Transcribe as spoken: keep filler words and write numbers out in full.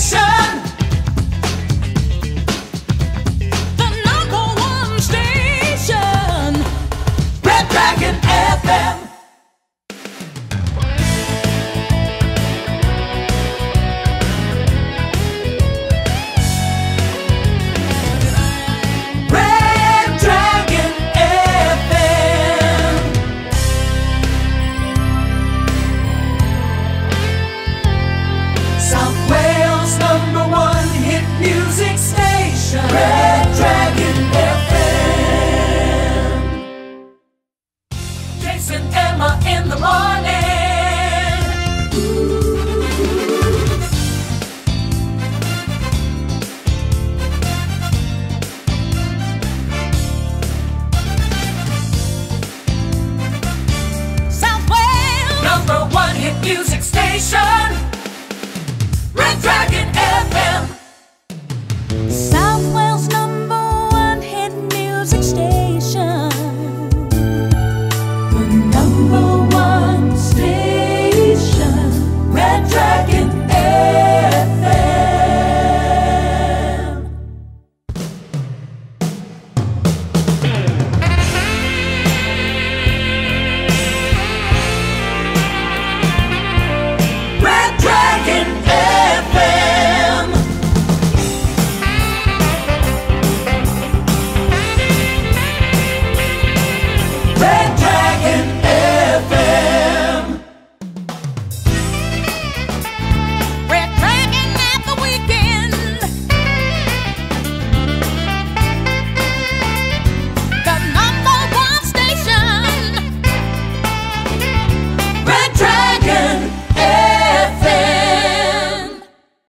station. The number one station. Red Dragon F M. Red Dragon F M. Jason, Emma in the morning. South Wales, number one hit music station.